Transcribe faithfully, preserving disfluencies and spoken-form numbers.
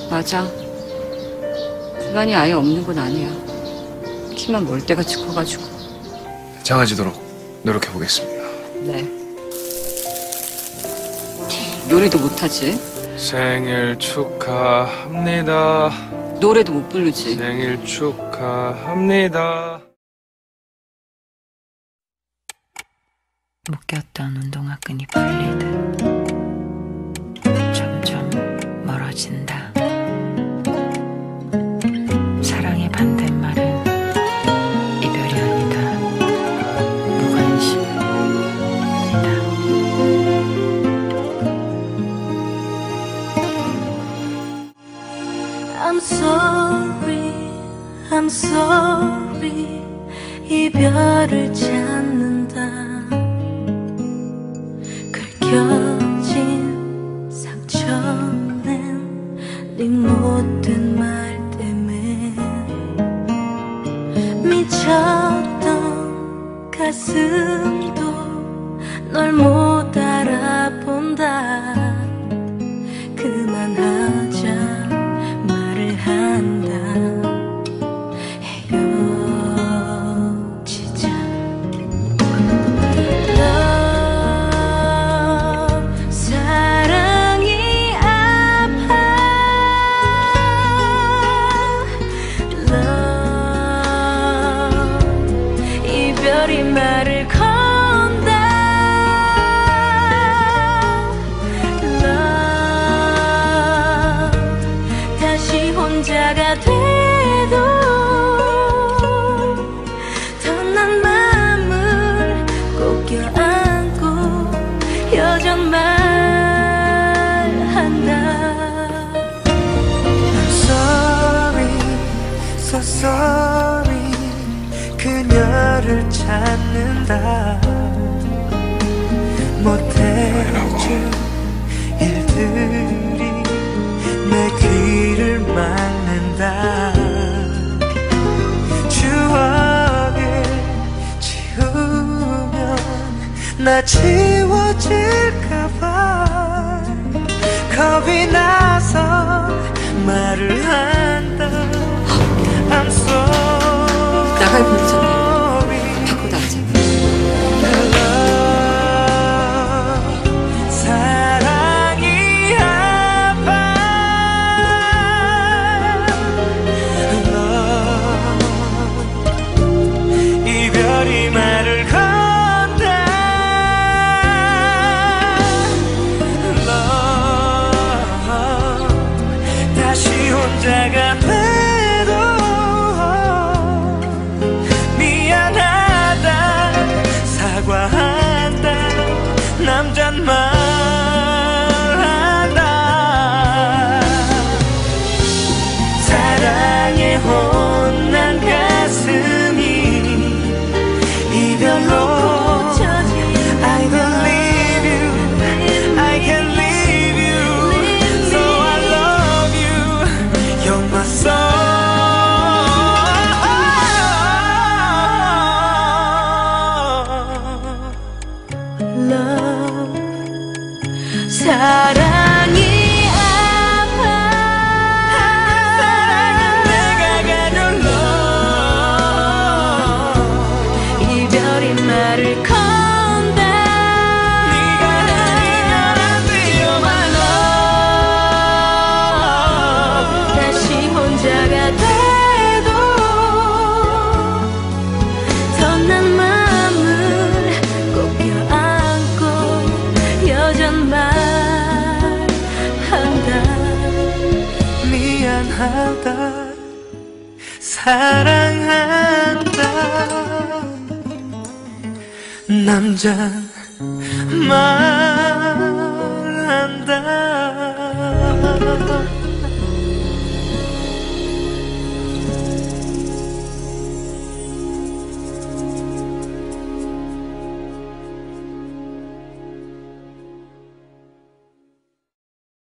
맞아. 불만이 아예 없는 건 아니야. 키만 멀대같이 커가지고. 장해지도록 노력해보겠습니다. 네. 노래도 못하지. 생일 축하합니다. 노래도 못 부르지. 생일 축하합니다. 묶였던 운동화 끈이 풀리듯 점점 멀어진다. 사랑의 반대말은 이별이 아니다. 무관심이다. I'm sorry, I'm sorry. 이별을 찾는다. 긁혀진 상처는 네 못된 말 때문에 미쳤던 가슴도 널 못 알아본다. 그만하자 말을 한다. 헤어지자. 이별이 말을 건다. Love, 다시 혼자가 돼도 더 난 마음을 꼭 껴안고 여전 말한다. I'm sorry, so sorry. 그녀를 찾는다. 못해준 일들이 내 귀를 막는다. 추억을 지우면 나 지워질까봐 겁이 나서 말을 한다. I'm sorry. 나갈 분이잖아. 바꿔 나가자. 사랑이 아파. 이별이 말을 건다. 다시 혼자가 남잔 말한다. 사랑에 혼난 가슴이 이별로 I believe you, I can leave you, so I love you, you're my soul. Love, 사랑이 아파. 사랑은 내가 가져 love. 이별이 말을 건다. 네가 아니면 안 돼요 my love. 다시 혼자가 돼도 더 난 마음을 꼭 껴안고 여전 말한다. 미안하다. 사랑한다. 남자 말